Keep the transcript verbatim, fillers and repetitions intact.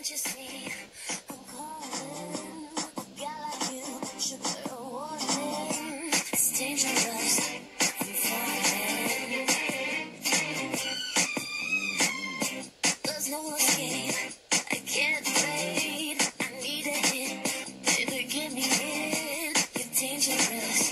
Can't you see I'm calling? A guy like you should put a warning. It's dangerous. I'm falling. There's no escape. I can't wait. I need a hit. Baby, give me it. You're dangerous.